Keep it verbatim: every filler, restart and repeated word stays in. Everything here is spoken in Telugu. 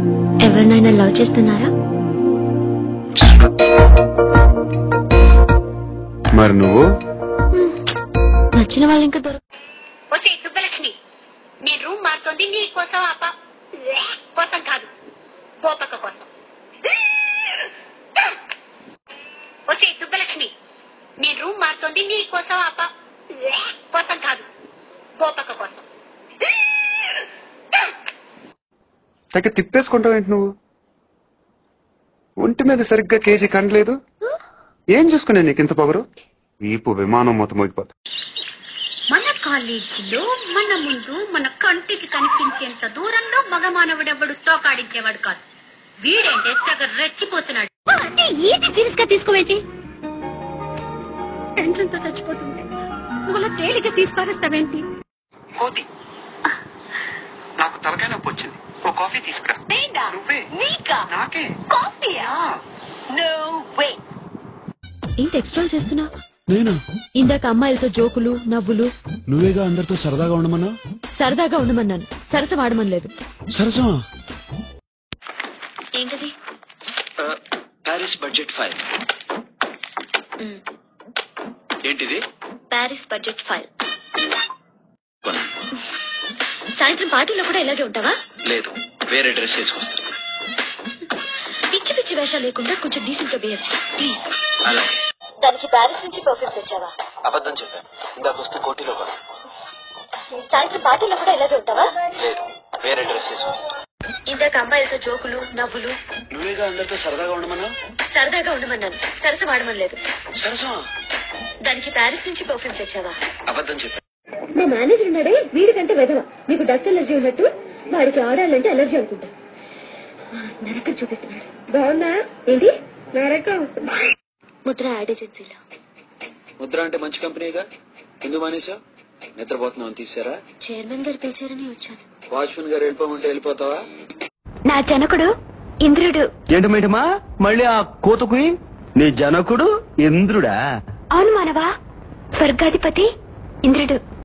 ఎవరినైనా లవ్ చేస్తున్నారా? మరి నువ్వు? నచ్చిన వాళ్ళు ఇంకా దొరక. వచ్చే దుబ్బలక్ష్మి, నేను రూమ్ మారుతోంది నీ కోసం అప్ప కోసం కాదు, గోపక్క కోసం. వచ్చే దుబ్బలక్ష్మి, నేను రూమ్ మారుతోంది నీ కోసం అప్ప కోసం కాదు, గోపక్క కోసం. తగ్గ తిప్పేసుకుంటావేంటి నువ్వు? ఒంటి మీద సరిగ్గా కేజీ కండలేదు. ఏం చూసుకునే నీకు ఇంత పొగరు? ఈపు విమానం మొత్తం మోగిపోతా. మన కాలేజీలో మన ముందు మన కంటికి కనిపించేంత దూరంలో మగమానవుడెవడు తోకాడించేవాడు కాదు. వీడంటే తెగ రెచ్చిపోతున్నాడు. ఏది సీరియస్ గా తీసుకోవేంటి? టెన్షన్ తో చచ్చిపోతుంది. నువ్వు తేలిక తీసుకొస్తావేంటి? కోతి, నాకు తలకాయ నొప్పి వచ్చింది, ఓ కాఫీ తీసుకురా. నువ్వే? నీకా? నాకే. కాఫీయా? No way. ఏంటి ఎక్స్ట్రాల్ చేస్తున్నా? నేనా? ఇందాక అమ్మాయిలతో జోకులు నవ్వులు. నువ్వేగా అందరితో సరదాగా ఉండమన్నా? సరదాగా ఉండమన్నాను, సరస వాడమని లేదు. సరసమా? ఏంటది? Paris budget file. ఏంటిది? Paris budget file. సాయంత్రం పార్టీలో కూడా ఇలాగే ఉంటావా? లేదు, వేరే డ్రెస్ వేసుకొస్తా. పిచ్చి పిచ్చి వేషాలు లేకుండా కొంచెం డీసెంట్ గా బిహేవ్ చేయి ప్లీజ్. అలాగే. దానికి ప్యారిస్ నుంచి పర్ఫ్యూమ్ తెచ్చావా? అబద్ధం చెప్పాను, ఇందాక వస్తే కోటిలో కూడా. సాయంత్రం పార్టీలో కూడా ఇలాగే ఉంటావా? లేదు, వేరే డ్రెస్ వేసుకొస్తా. ఇందాక అమ్మాయిలతో జోకులు నవ్వులు. నువ్వేగా అందరితో సరదాగా ఉండమన్నా? సరదాగా ఉండమన్నాను, సరస వాడమని లేదు. సరసమా? దానికి ప్యారిస్ నుంచి పర్ఫ్యూమ్ తెచ్చావా? అబద్ధం చెప్పాను. మా మేనేజర్ ఉన్నాడే, వీడికంటే వెధవ. మీకు డస్ట్ ఎలర్జీ ఉన్నట్టు వాడికి ఆడాలంటే ఎలర్జీ అనుకుంటా. నరకం చూపిస్తున్నాడు. బాగుందా? ఏంటి నరకం? ముద్ర యాడ్ ఏజెన్సీలో. ముద్ర అంటే మంచి కంపెనీగా, ఎందుకు మానేసా? నిద్రపోతున్నావు తీసారా? చైర్మన్ గారు పిలిచారని వచ్చాను. వాచ్మెన్ గారు వెళ్ళిపోమంటే వెళ్ళిపోతావా? నా జనకుడు ఇంద్రుడు. ఏంటి మేటమా మళ్ళీ ఆ కోతకు? నీ జనకుడు ఇంద్రుడా? అవును మానవా, స్వర్గాధిపతి ఇంద్రుడు.